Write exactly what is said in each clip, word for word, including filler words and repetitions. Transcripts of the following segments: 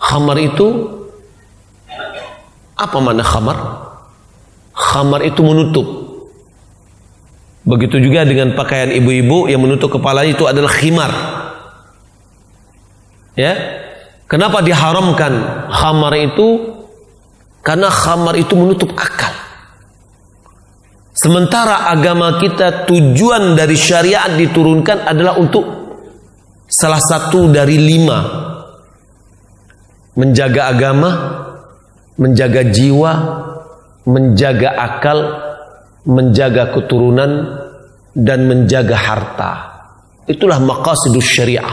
Khamar itu apa makna khamar? Khamar itu menutup. Begitu juga dengan pakaian ibu-ibu yang menutup kepalanya, itu adalah khimar. Ya. Kenapa diharamkan khamar itu? Karena khamar itu menutup akal. Sementara agama kita, tujuan dari syariat diturunkan adalah untuk salah satu dari lima: menjaga agama, menjaga jiwa, menjaga akal, menjaga keturunan, dan menjaga harta. Itulah maqasidus syariah.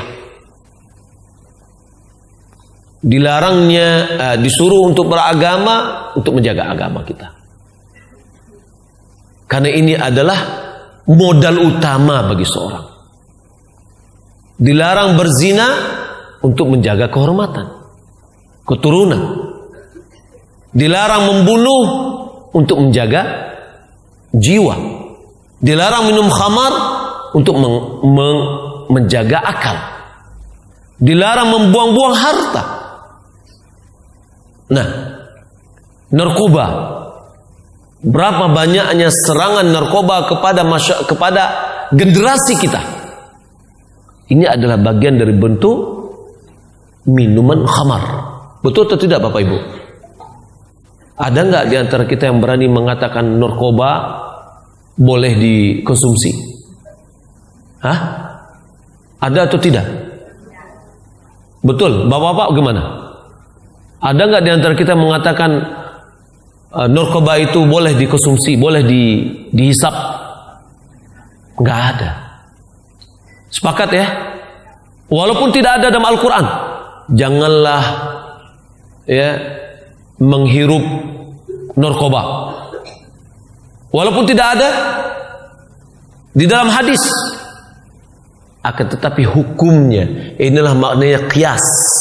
Dilarangnya, uh, disuruh untuk beragama, untuk menjaga agama kita. Karena ini adalah modal utama bagi seorang. Dilarang berzina untuk menjaga kehormatan, keturunan. Dilarang membunuh untuk menjaga jiwa. Dilarang minum khamar untuk meng, meng, menjaga akal. Dilarang membuang-buang harta. Nah, narkoba, berapa banyaknya serangan narkoba kepada masya, kepada generasi kita. Ini adalah bagian dari bentuk minuman khamar. Betul atau tidak Bapak Ibu? Ada nggak di antara kita yang berani mengatakan narkoba boleh dikonsumsi? Hah? Ada atau tidak? Betul, Bapak-bapak gimana? Ada nggak di antara kita yang mengatakan uh, narkoba itu boleh dikonsumsi, boleh di, dihisap? Nggak ada. Sepakat ya? Walaupun tidak ada dalam Al-Quran, janganlah ya menghirup narkoba. Walaupun tidak ada di dalam hadis, akan tetapi hukumnya, inilah maknanya qiyas,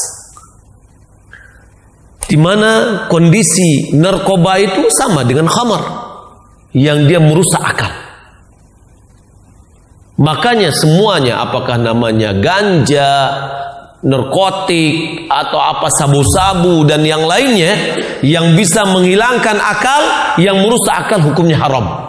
di mana kondisi narkoba itu sama dengan khamar yang dia merusak akal. Makanya semuanya, apakah namanya ganja, narkotik, atau apa sabu-sabu dan yang lainnya yang bisa menghilangkan akal, yang merusak akal, hukumnya haram.